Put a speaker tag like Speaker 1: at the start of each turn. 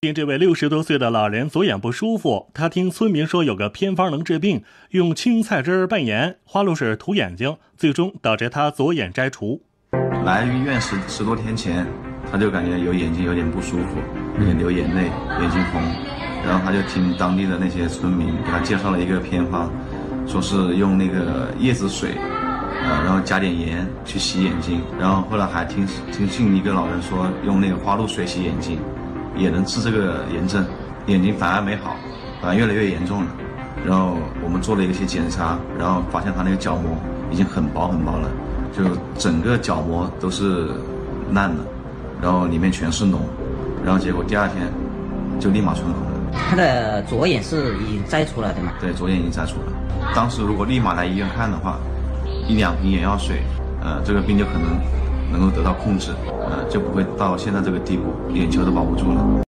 Speaker 1: 因这位60多岁的老人左眼不舒服，他听村民说有个偏方能治病，用青菜汁拌盐、花露水涂眼睛，最终导致他左眼摘除。
Speaker 2: 来医院十多天前，他就感觉眼睛有点不舒服，有点流眼泪，眼睛红，然后他就听当地的那些村民给他介绍了一个偏方，说是用那个椰子水，然后加点盐去洗眼睛，然后后来还听信一个老人说用那个花露水洗眼睛，也能治这个炎症，眼睛反而没好，反而越来越严重了。然后我们做了一些检查，然后发现他那个角膜已经很薄很薄了，就整个角膜都是烂的，然后里面全是脓，然后结果第2天就立马存红了。
Speaker 3: 他的左眼是已经摘除了，对吗？
Speaker 2: 对，左眼已经摘除了。当时如果立马来医院看的话，1-2瓶眼药水，这个病就可能够得到控制，就不会到现在这个地步，眼球都保不住了。